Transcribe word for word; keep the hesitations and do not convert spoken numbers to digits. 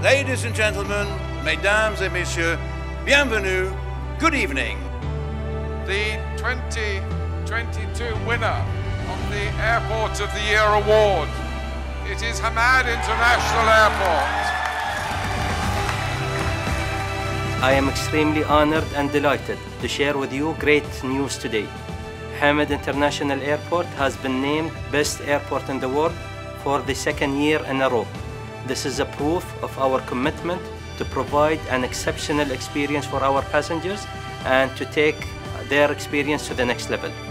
Ladies and gentlemen, mesdames et messieurs, bienvenue, good evening. The twenty twenty-two winner of the Airport of the Year award. It is Hamad International Airport. I am extremely honored and delighted to share with you great news today. Hamad International Airport has been named Best Airport in the world for the second year in a row. This is a proof of our commitment to provide an exceptional experience for our passengers and to take their experience to the next level.